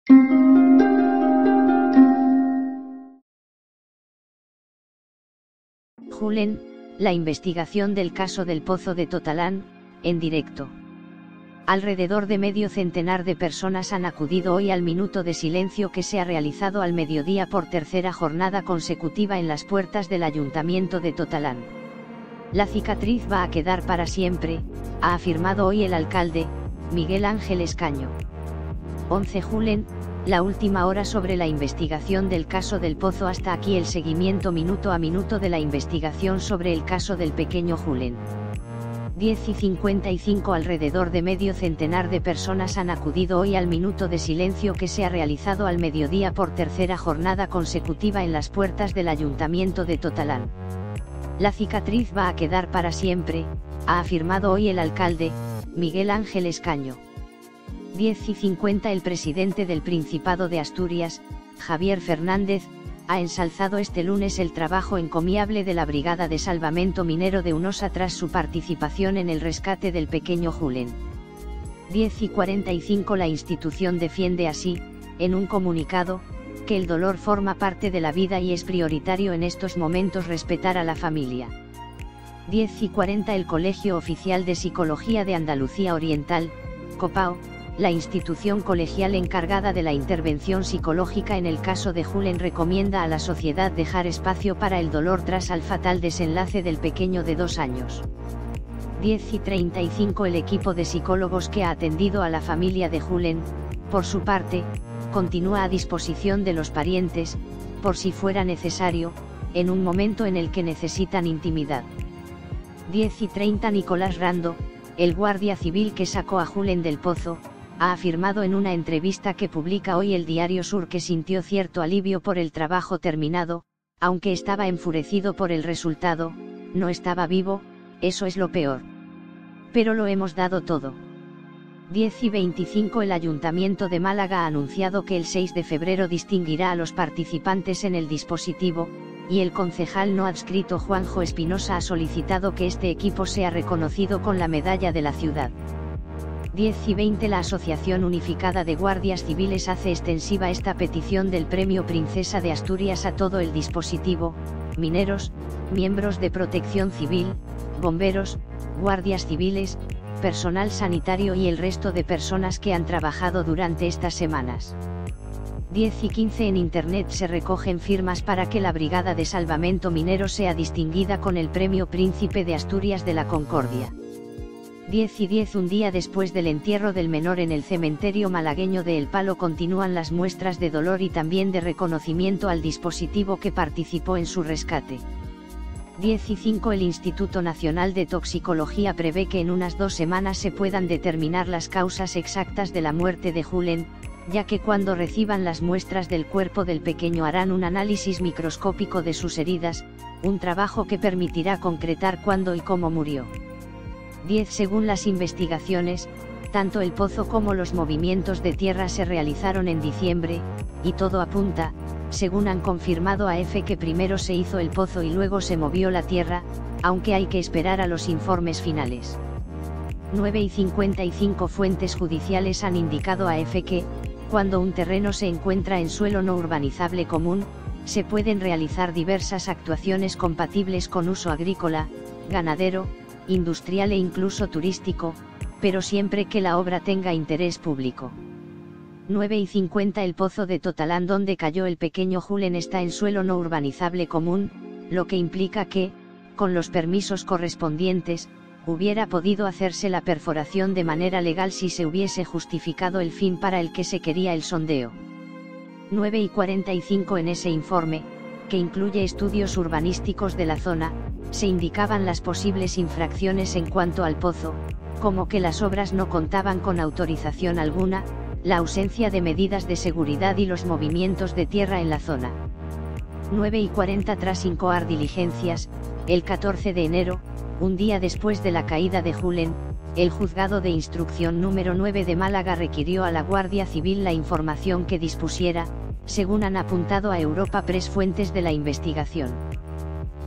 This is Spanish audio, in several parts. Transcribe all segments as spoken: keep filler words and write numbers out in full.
Julen, la investigación del caso del Pozo de Totalán, en directo. Alrededor de medio centenar de personas han acudido hoy al minuto de silencio que se ha realizado al mediodía por tercera jornada consecutiva en las puertas del Ayuntamiento de Totalán. La cicatriz va a quedar para siempre, ha afirmado hoy el alcalde, Miguel Ángel Escaño. once Julen, la última hora sobre la investigación del caso del Pozo. Hasta aquí el seguimiento minuto a minuto de la investigación sobre el caso del pequeño Julen. diez y cincuenta y cinco Alrededor de medio centenar de personas han acudido hoy al minuto de silencio que se ha realizado al mediodía por tercera jornada consecutiva en las puertas del Ayuntamiento de Totalán. La cicatriz va a quedar para siempre, ha afirmado hoy el alcalde, Miguel Ángel Escaño. diez y cincuenta El presidente del Principado de Asturias, Javier Fernández, ha ensalzado este lunes el trabajo encomiable de la Brigada de Salvamento Minero de Unosa tras su participación en el rescate del pequeño Julen. diez y cuarenta y cinco La institución defiende así, en un comunicado, que el dolor forma parte de la vida y es prioritario en estos momentos respetar a la familia. diez y cuarenta El Colegio Oficial de Psicología de Andalucía Oriental, COPAO, la institución colegial encargada de la intervención psicológica en el caso de Julen, recomienda a la sociedad dejar espacio para el dolor tras el fatal desenlace del pequeño de dos años. diez y treinta y cinco El equipo de psicólogos que ha atendido a la familia de Julen, por su parte, continúa a disposición de los parientes, por si fuera necesario, en un momento en el que necesitan intimidad. diez y treinta Nicolás Rando, el guardia civil que sacó a Julen del pozo, ha afirmado en una entrevista que publica hoy el Diario Sur que sintió cierto alivio por el trabajo terminado, aunque estaba enfurecido por el resultado. No estaba vivo, eso es lo peor. Pero lo hemos dado todo. diez y veinticinco El Ayuntamiento de Málaga ha anunciado que el seis de febrero distinguirá a los participantes en el dispositivo, y el concejal no adscrito Juanjo Espinosa ha solicitado que este equipo sea reconocido con la medalla de la ciudad. diez y veinte La Asociación Unificada de Guardias Civiles hace extensiva esta petición del Premio Princesa de Asturias a todo el dispositivo: mineros, miembros de protección civil, bomberos, guardias civiles, personal sanitario y el resto de personas que han trabajado durante estas semanas. diez y quince En Internet se recogen firmas para que la Brigada de Salvamento Minero sea distinguida con el Premio Príncipe de Asturias de la Concordia. diez y diez Un día después del entierro del menor en el cementerio malagueño de El Palo continúan las muestras de dolor y también de reconocimiento al dispositivo que participó en su rescate. diez y cinco El Instituto Nacional de Toxicología prevé que en unas dos semanas se puedan determinar las causas exactas de la muerte de Julen, ya que cuando reciban las muestras del cuerpo del pequeño harán un análisis microscópico de sus heridas, un trabajo que permitirá concretar cuándo y cómo murió. diez Según las investigaciones, tanto el pozo como los movimientos de tierra se realizaron en diciembre, y todo apunta, según han confirmado a EFE, que primero se hizo el pozo y luego se movió la tierra, aunque hay que esperar a los informes finales. nueve y cincuenta y cinco Fuentes judiciales han indicado a EFE que, cuando un terreno se encuentra en suelo no urbanizable común, se pueden realizar diversas actuaciones compatibles con uso agrícola, ganadero, industrial e incluso turístico, pero siempre que la obra tenga interés público. nueve y cincuenta El pozo de Totalán donde cayó el pequeño Julen está en suelo no urbanizable común, lo que implica que, con los permisos correspondientes, hubiera podido hacerse la perforación de manera legal si se hubiese justificado el fin para el que se quería el sondeo. nueve y cuarenta y cinco En ese informe, que incluye estudios urbanísticos de la zona, se indicaban las posibles infracciones en cuanto al pozo, como que las obras no contaban con autorización alguna, la ausencia de medidas de seguridad y los movimientos de tierra en la zona. nueve y cuarenta Tras incoar diligencias, el catorce de enero, un día después de la caída de Julen, el Juzgado de Instrucción número nueve de Málaga requirió a la Guardia Civil la información que dispusiera, según han apuntado a Europa Press fuentes de la investigación.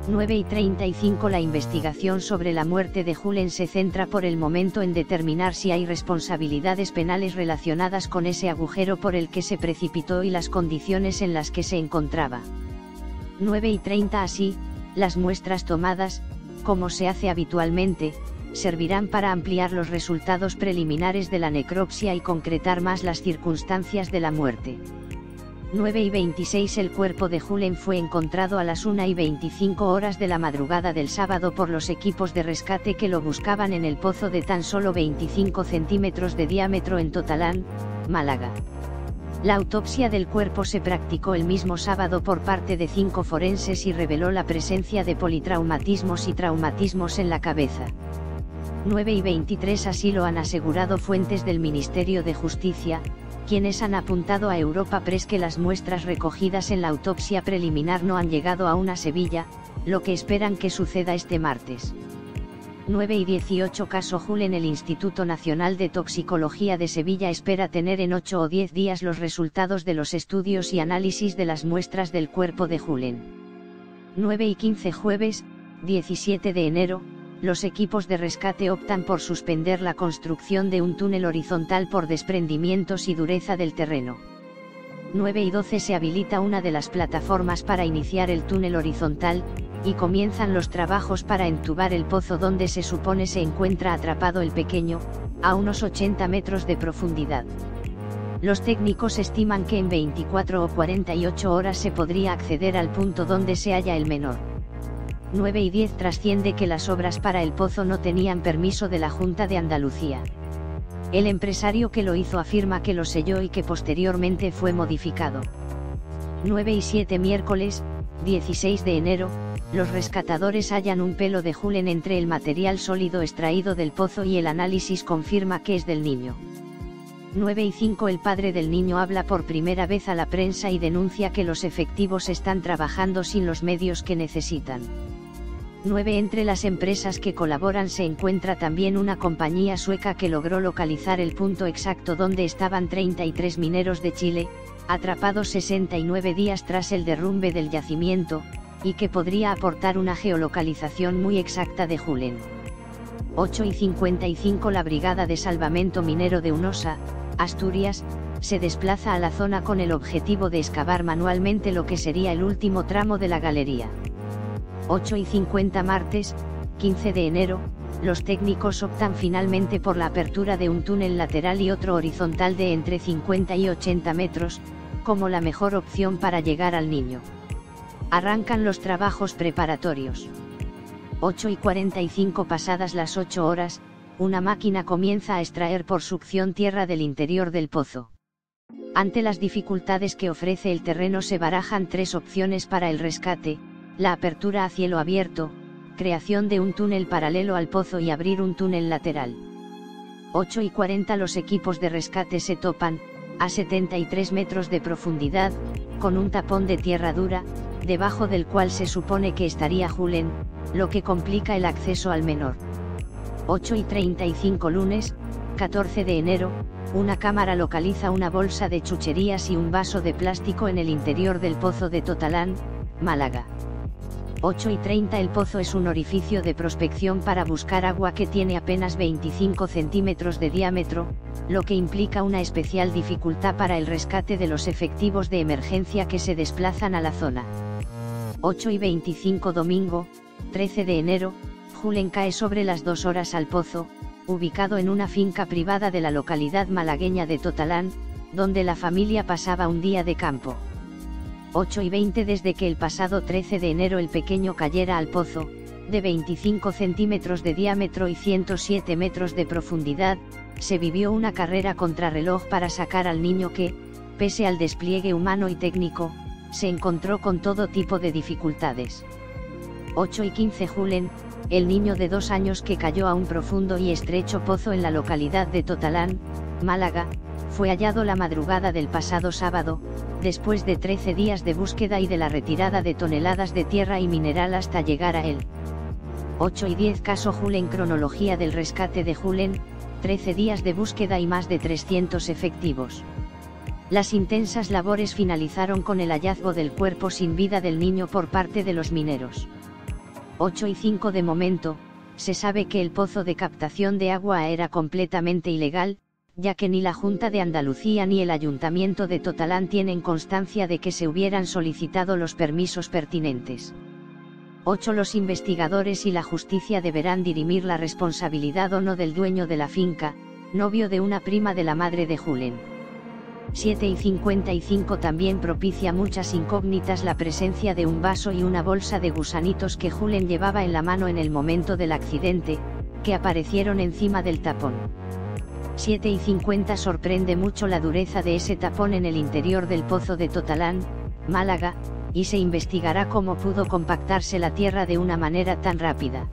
nueve y treinta y cinco La investigación sobre la muerte de Julen se centra por el momento en determinar si hay responsabilidades penales relacionadas con ese agujero por el que se precipitó y las condiciones en las que se encontraba. nueve y treinta Así, las muestras tomadas, como se hace habitualmente, servirán para ampliar los resultados preliminares de la necropsia y concretar más las circunstancias de la muerte. nueve y veintiséis El cuerpo de Julen fue encontrado a las una y veinticinco horas de la madrugada del sábado por los equipos de rescate que lo buscaban en el pozo de tan solo veinticinco centímetros de diámetro en Totalán, Málaga. La autopsia del cuerpo se practicó el mismo sábado por parte de cinco forenses y reveló la presencia de politraumatismos y traumatismos en la cabeza. nueve y veintitrés Así lo han asegurado fuentes del Ministerio de Justicia, quienes han apuntado a Europa Press que las muestras recogidas en la autopsia preliminar no han llegado aún a Sevilla, lo que esperan que suceda este martes. nueve y dieciocho Caso Julen El Instituto Nacional de Toxicología de Sevilla espera tener en ocho o diez días los resultados de los estudios y análisis de las muestras del cuerpo de Julen. nueve y quince Jueves, diecisiete de enero, los equipos de rescate optan por suspender la construcción de un túnel horizontal por desprendimientos y dureza del terreno. nueve y doce Se habilita una de las plataformas para iniciar el túnel horizontal, y comienzan los trabajos para entubar el pozo donde se supone se encuentra atrapado el pequeño, a unos ochenta metros de profundidad. Los técnicos estiman que en veinticuatro o cuarenta y ocho horas se podría acceder al punto donde se halla el menor. nueve y diez Trasciende que las obras para el pozo no tenían permiso de la Junta de Andalucía. El empresario que lo hizo afirma que lo selló y que posteriormente fue modificado. nueve y siete Miércoles, dieciséis de enero, los rescatadores hallan un pelo de Julen entre el material sólido extraído del pozo y el análisis confirma que es del niño. nueve y cinco El padre del niño habla por primera vez a la prensa y denuncia que los efectivos están trabajando sin los medios que necesitan. nueve Entre las empresas que colaboran se encuentra también una compañía sueca que logró localizar el punto exacto donde estaban treinta y tres mineros de Chile, atrapados sesenta y nueve días tras el derrumbe del yacimiento, y que podría aportar una geolocalización muy exacta de Julen. ocho y cincuenta y cinco La Brigada de Salvamento Minero de Unosa, Asturias, se desplaza a la zona con el objetivo de excavar manualmente lo que sería el último tramo de la galería. ocho y cincuenta Martes, quince de enero, los técnicos optan finalmente por la apertura de un túnel lateral y otro horizontal de entre cincuenta y ochenta metros, como la mejor opción para llegar al niño. Arrancan los trabajos preparatorios. ocho y cuarenta y cinco Pasadas las ocho horas, una máquina comienza a extraer por succión tierra del interior del pozo. Ante las dificultades que ofrece el terreno se barajan tres opciones para el rescate: la apertura a cielo abierto, creación de un túnel paralelo al pozo y abrir un túnel lateral. ocho y cuarenta Los equipos de rescate se topan, a setenta y tres metros de profundidad, con un tapón de tierra dura, debajo del cual se supone que estaría Julen, lo que complica el acceso al menor. ocho y treinta y cinco Lunes, catorce de enero, una cámara localiza una bolsa de chucherías y un vaso de plástico en el interior del pozo de Totalán, Málaga. ocho y treinta El pozo es un orificio de prospección para buscar agua que tiene apenas veinticinco centímetros de diámetro, lo que implica una especial dificultad para el rescate de los efectivos de emergencia que se desplazan a la zona. ocho y veinticinco Domingo, trece de enero, Julen cae sobre las dos horas al pozo, ubicado en una finca privada de la localidad malagueña de Totalán, donde la familia pasaba un día de campo. ocho y veinte Desde que el pasado trece de enero el pequeño cayera al pozo, de veinticinco centímetros de diámetro y ciento siete metros de profundidad, se vivió una carrera contrarreloj para sacar al niño que, pese al despliegue humano y técnico, se encontró con todo tipo de dificultades. ocho y quince Julen, el niño de dos años que cayó a un profundo y estrecho pozo en la localidad de Totalán, Málaga, fue hallado la madrugada del pasado sábado, después de trece días de búsqueda y de la retirada de toneladas de tierra y mineral hasta llegar a él. ocho y diez Caso Julen Cronología del rescate de Julen, trece días de búsqueda y más de trescientos efectivos. Las intensas labores finalizaron con el hallazgo del cuerpo sin vida del niño por parte de los mineros. ocho y cinco De momento, se sabe que el pozo de captación de agua era completamente ilegal, ya que ni la Junta de Andalucía ni el Ayuntamiento de Totalán tienen constancia de que se hubieran solicitado los permisos pertinentes. ocho Los investigadores y la justicia deberán dirimir la responsabilidad o no del dueño de la finca, novio de una prima de la madre de Julen. siete y cincuenta y cinco También propicia muchas incógnitas la presencia de un vaso y una bolsa de gusanitos que Julen llevaba en la mano en el momento del accidente, que aparecieron encima del tapón. siete y cincuenta Sorprende mucho la dureza de ese tapón en el interior del pozo de Totalán, Málaga, y se investigará cómo pudo compactarse la tierra de una manera tan rápida.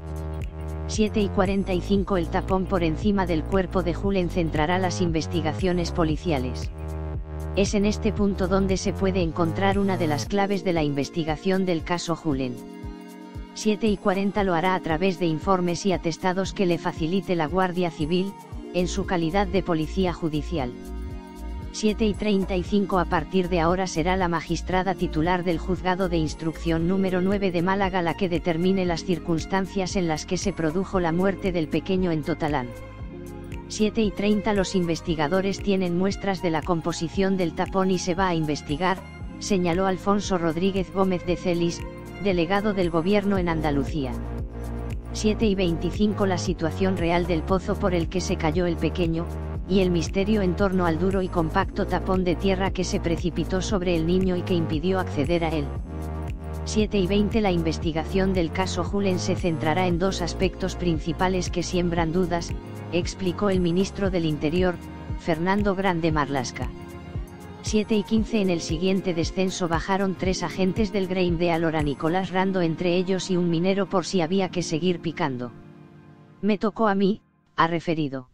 siete y cuarenta y cinco El tapón por encima del cuerpo de Julen centrará las investigaciones policiales. Es en este punto donde se puede encontrar una de las claves de la investigación del caso Julen. siete y cuarenta Lo hará a través de informes y atestados que le facilite la Guardia Civil, en su calidad de policía judicial. siete y treinta y cinco A partir de ahora será la magistrada titular del Juzgado de Instrucción número nueve de Málaga la que determine las circunstancias en las que se produjo la muerte del pequeño en Totalán. siete y treinta Los investigadores tienen muestras de la composición del tapón y se va a investigar, señaló Alfonso Rodríguez Gómez de Celis, delegado del Gobierno en Andalucía. siete y veinticinco La situación real del pozo por el que se cayó el pequeño, y el misterio en torno al duro y compacto tapón de tierra que se precipitó sobre el niño y que impidió acceder a él. siete y veinte La investigación del caso Julen se centrará en dos aspectos principales que siembran dudas, explicó el ministro del Interior, Fernando Grande Marlasca. siete y quince En el siguiente descenso bajaron tres agentes del Greim de Alhora Nicolás Rando entre ellos y un minero por si había que seguir picando. Me tocó a mí, ha referido.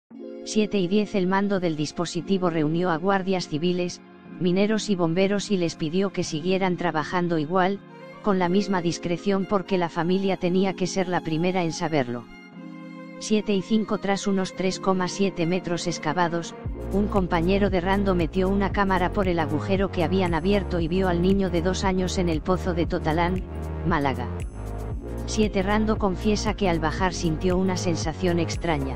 siete y diez El mando del dispositivo reunió a guardias civiles, mineros y bomberos y les pidió que siguieran trabajando igual, con la misma discreción porque la familia tenía que ser la primera en saberlo. siete y cinco Tras unos tres coma siete metros excavados, un compañero de Rando metió una cámara por el agujero que habían abierto y vio al niño de dos años en el pozo de Totalán, Málaga. siete Rando confiesa que al bajar sintió una sensación extraña.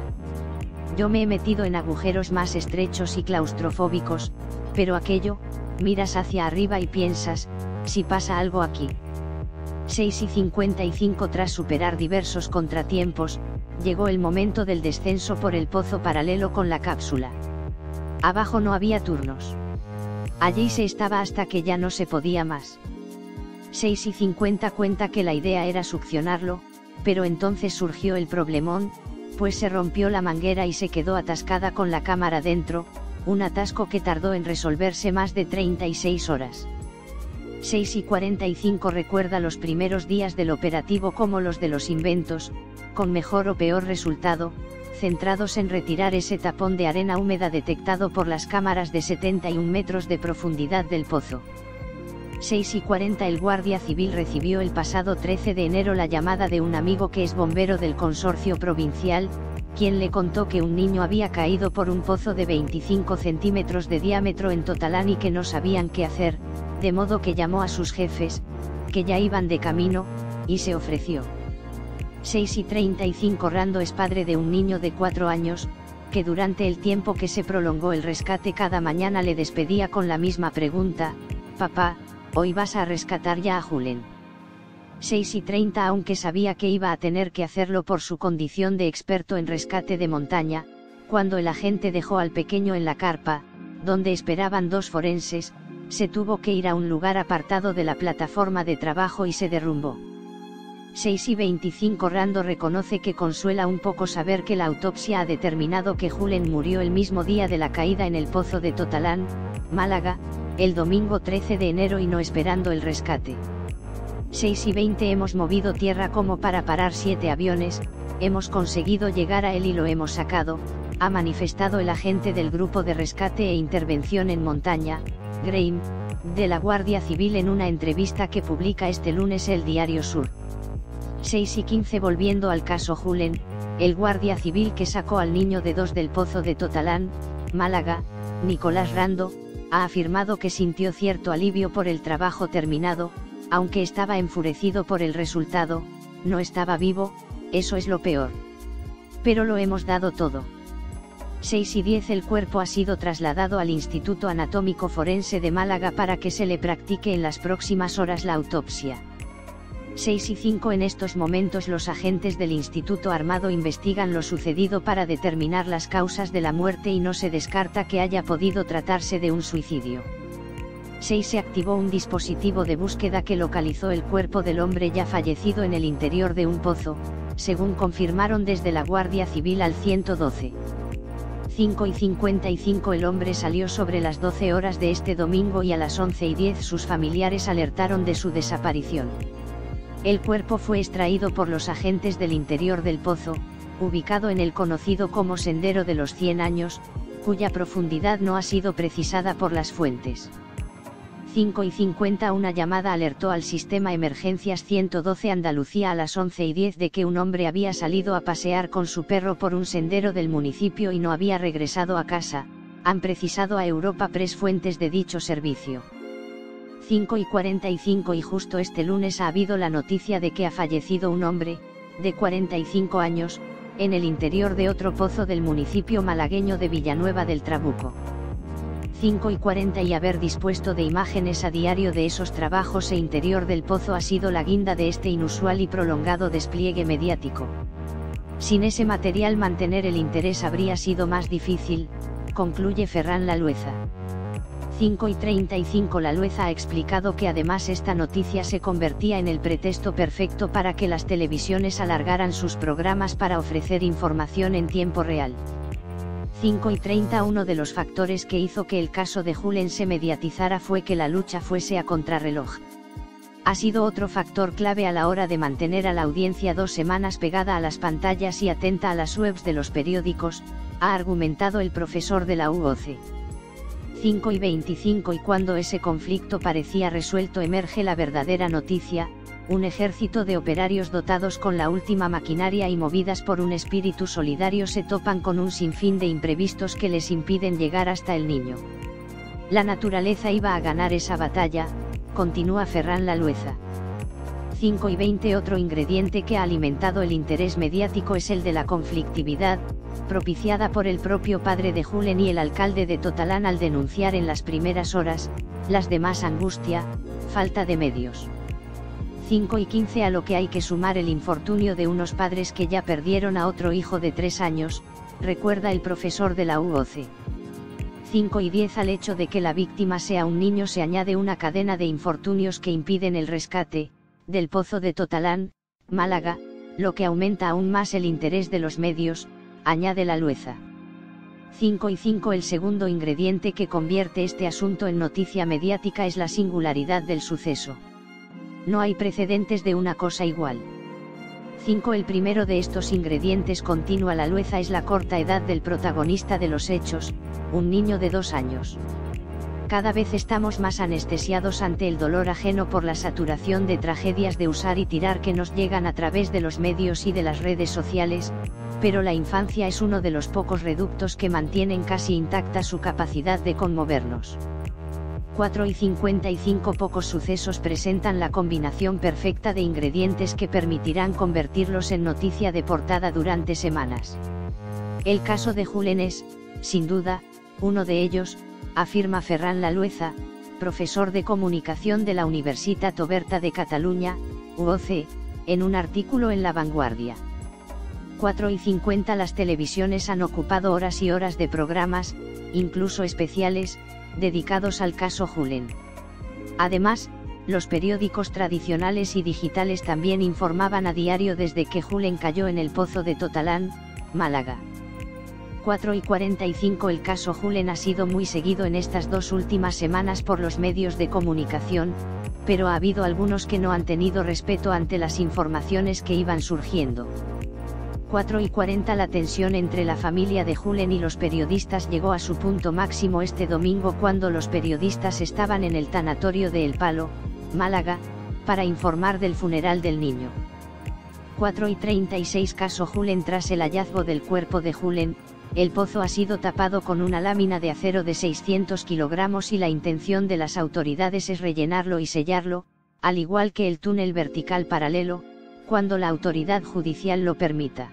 Yo me he metido en agujeros más estrechos y claustrofóbicos, pero aquello, miras hacia arriba y piensas, si pasa algo aquí. seis y cincuenta y cinco Tras superar diversos contratiempos, llegó el momento del descenso por el pozo paralelo con la cápsula. Abajo no había turnos. Allí se estaba hasta que ya no se podía más. seis y cincuenta cuenta que la idea era succionarlo, pero entonces surgió el problemón, pues se rompió la manguera y se quedó atascada con la cámara dentro, un atasco que tardó en resolverse más de treinta y seis horas. seis y cuarenta y cinco Recuerda los primeros días del operativo como los de los inventos, con mejor o peor resultado, centrados en retirar ese tapón de arena húmeda detectado por las cámaras de setenta y un metros de profundidad del pozo. seis y cuarenta El Guardia Civil recibió el pasado trece de enero la llamada de un amigo que es bombero del consorcio provincial, quien le contó que un niño había caído por un pozo de veinticinco centímetros de diámetro en Totalán y que no sabían qué hacer, de modo que llamó a sus jefes, que ya iban de camino, y se ofreció. seis y treinta y cinco Rando es padre de un niño de cuatro años, que durante el tiempo que se prolongó el rescate cada mañana le despedía con la misma pregunta: papá, ¿hoy vas a rescatar ya a Julen? seis y treinta Aunque sabía que iba a tener que hacerlo por su condición de experto en rescate de montaña, cuando el agente dejó al pequeño en la carpa, donde esperaban dos forenses, se tuvo que ir a un lugar apartado de la plataforma de trabajo y se derrumbó. seis y veinticinco Rando reconoce que consuela un poco saber que la autopsia ha determinado que Julen murió el mismo día de la caída en el pozo de Totalán, Málaga, el domingo trece de enero y no esperando el rescate. seis y veinte Hemos movido tierra como para parar siete aviones, hemos conseguido llegar a él y lo hemos sacado, ha manifestado el agente del Grupo de Rescate e Intervención en Montaña, Greim, de la Guardia Civil en una entrevista que publica este lunes el Diario Sur. seis y quince Volviendo al caso Julen, el guardia civil que sacó al niño de dos del pozo de Totalán, Málaga, Nicolás Rando, ha afirmado que sintió cierto alivio por el trabajo terminado, aunque estaba enfurecido por el resultado, no estaba vivo, eso es lo peor. Pero lo hemos dado todo. seis y diez El cuerpo ha sido trasladado al Instituto Anatómico Forense de Málaga para que se le practique en las próximas horas la autopsia. seis y cinco En estos momentos los agentes del Instituto Armado investigan lo sucedido para determinar las causas de la muerte y no se descarta que haya podido tratarse de un suicidio. seis Se activó un dispositivo de búsqueda que localizó el cuerpo del hombre ya fallecido en el interior de un pozo, según confirmaron desde la Guardia Civil al ciento doce. cinco y cincuenta y cinco El hombre salió sobre las doce horas de este domingo y a las once y diez sus familiares alertaron de su desaparición. El cuerpo fue extraído por los agentes del interior del pozo, ubicado en el conocido como Sendero de los cien años, cuya profundidad no ha sido precisada por las fuentes. cinco y cincuenta Una llamada alertó al sistema Emergencias ciento doce Andalucía a las once y diez de que un hombre había salido a pasear con su perro por un sendero del municipio y no había regresado a casa, han precisado a Europa Press fuentes de dicho servicio. cinco y cuarenta y cinco Y justo este lunes ha habido la noticia de que ha fallecido un hombre, de cuarenta y cinco años, en el interior de otro pozo del municipio malagueño de Villanueva del Trabuco. cinco y cuarenta Y haber dispuesto de imágenes a diario de esos trabajos e interior del pozo ha sido la guinda de este inusual y prolongado despliegue mediático. Sin ese material mantener el interés habría sido más difícil, concluye Ferran Lalueza. cinco y treinta y cinco Lalueza ha explicado que además esta noticia se convertía en el pretexto perfecto para que las televisiones alargaran sus programas para ofrecer información en tiempo real. cinco y treinta Uno de los factores que hizo que el caso de Julen se mediatizara fue que la lucha fuese a contrarreloj. Ha sido otro factor clave a la hora de mantener a la audiencia dos semanas pegada a las pantallas y atenta a las webs de los periódicos, ha argumentado el profesor de la U O C. cinco y veinticinco Y cuando ese conflicto parecía resuelto emerge la verdadera noticia: un ejército de operarios dotados con la última maquinaria y movidas por un espíritu solidario se topan con un sinfín de imprevistos que les impiden llegar hasta el niño. La naturaleza iba a ganar esa batalla, continúa Ferran Lalueza. cinco y veinte Otro ingrediente que ha alimentado el interés mediático es el de la conflictividad, propiciada por el propio padre de Julen y el alcalde de Totalán al denunciar en las primeras horas, las de más angustia, falta de medios. cinco y quince A lo que hay que sumar el infortunio de unos padres que ya perdieron a otro hijo de tres años, recuerda el profesor de la U O C. cinco y diez Al hecho de que la víctima sea un niño se añade una cadena de infortunios que impiden el rescate, del pozo de Totalán, Málaga, lo que aumenta aún más el interés de los medios, añade Lalueza. cinco y cinco El segundo ingrediente que convierte este asunto en noticia mediática es la singularidad del suceso. No hay precedentes de una cosa igual. cinco El primero de estos ingredientes, continúa Lalueza, es la corta edad del protagonista de los hechos, un niño de dos años. Cada vez estamos más anestesiados ante el dolor ajeno por la saturación de tragedias de usar y tirar que nos llegan a través de los medios y de las redes sociales, pero la infancia es uno de los pocos reductos que mantienen casi intacta su capacidad de conmovernos. cuatro y cincuenta y cinco Pocos sucesos presentan la combinación perfecta de ingredientes que permitirán convertirlos en noticia de portada durante semanas. El caso de Julen es, sin duda, uno de ellos, afirma Ferran Lalueza, profesor de comunicación de la Universitat Oberta de Cataluña, U O C, en un artículo en La Vanguardia. cuatro y cincuenta Las televisiones han ocupado horas y horas de programas, incluso especiales, dedicados al caso Julen. Además, los periódicos tradicionales y digitales también informaban a diario desde que Julen cayó en el pozo de Totalán, Málaga. cuatro y cuarenta y cinco El caso Julen ha sido muy seguido en estas dos últimas semanas por los medios de comunicación, pero ha habido algunos que no han tenido respeto ante las informaciones que iban surgiendo. cuatro y cuarenta La tensión entre la familia de Julen y los periodistas llegó a su punto máximo este domingo cuando los periodistas estaban en el tanatorio de El Palo, Málaga, para informar del funeral del niño. cuatro y treinta y seis Caso Julen. Tras el hallazgo del cuerpo de Julen, el pozo ha sido tapado con una lámina de acero de seiscientos kilogramos y la intención de las autoridades es rellenarlo y sellarlo, al igual que el túnel vertical paralelo, cuando la autoridad judicial lo permita.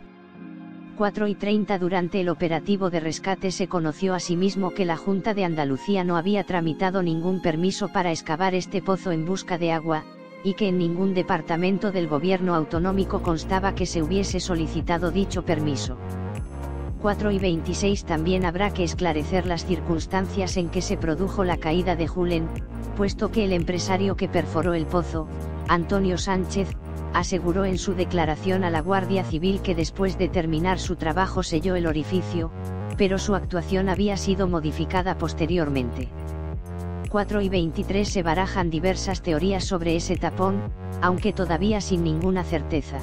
cuatro y treinta Durante el operativo de rescate se conoció asimismo que la Junta de Andalucía no había tramitado ningún permiso para excavar este pozo en busca de agua, y que en ningún departamento del gobierno autonómico constaba que se hubiese solicitado dicho permiso. cuatro y veintiséis También habrá que esclarecer las circunstancias en que se produjo la caída de Julen, puesto que el empresario que perforó el pozo, Antonio Sánchez, aseguró en su declaración a la Guardia Civil que después de terminar su trabajo selló el orificio, pero su actuación había sido modificada posteriormente. cuatro y veintitrés Se barajan diversas teorías sobre ese tapón, aunque todavía sin ninguna certeza.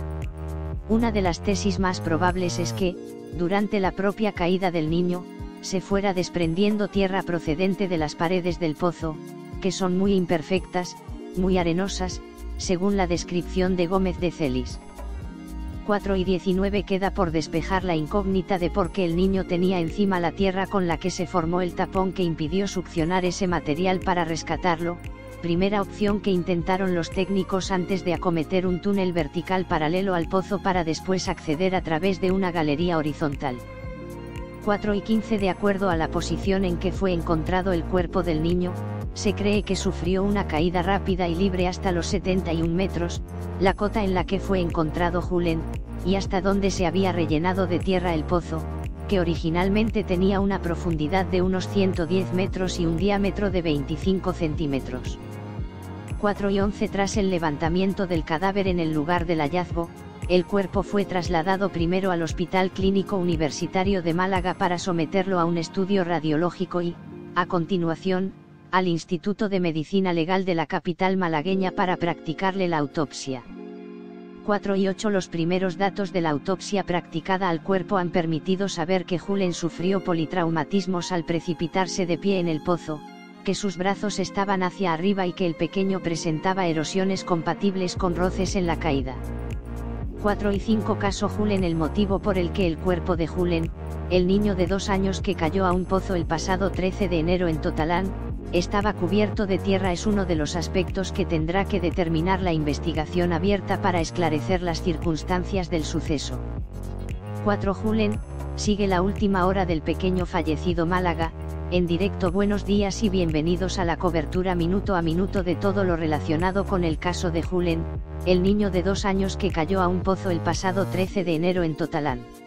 Una de las tesis más probables es que, durante la propia caída del niño, se fuera desprendiendo tierra procedente de las paredes del pozo, que son muy imperfectas, muy arenosas, según la descripción de Gómez de Celis. cuatro y diecinueve Queda por despejar la incógnita de por qué el niño tenía encima la tierra con la que se formó el tapón que impidió succionar ese material para rescatarlo, primera opción que intentaron los técnicos antes de acometer un túnel vertical paralelo al pozo para después acceder a través de una galería horizontal. cuatro y quince De acuerdo a la posición en que fue encontrado el cuerpo del niño, se cree que sufrió una caída rápida y libre hasta los setenta y un metros, la cota en la que fue encontrado Julen, y hasta donde se había rellenado de tierra el pozo, que originalmente tenía una profundidad de unos ciento diez metros y un diámetro de veinticinco centímetros. cuatro y once Tras el levantamiento del cadáver en el lugar del hallazgo, el cuerpo fue trasladado primero al Hospital Clínico Universitario de Málaga para someterlo a un estudio radiológico y, a continuación, al Instituto de Medicina Legal de la capital malagueña para practicarle la autopsia. cuatro y ocho Los primeros datos de la autopsia practicada al cuerpo han permitido saber que Julen sufrió politraumatismos al precipitarse de pie en el pozo, que sus brazos estaban hacia arriba y que el pequeño presentaba erosiones compatibles con roces en la caída. cuatro y cinco Caso Julen El motivo por el que el cuerpo de Julen, el niño de dos años que cayó a un pozo el pasado trece de enero en Totalán, estaba cubierto de tierra es uno de los aspectos que tendrá que determinar la investigación abierta para esclarecer las circunstancias del suceso. cuatro Julen, sigue la última hora del pequeño fallecido Málaga, en directo. Buenos días y bienvenidos a la cobertura minuto a minuto de todo lo relacionado con el caso de Julen, el niño de dos años que cayó a un pozo el pasado trece de enero en Totalán.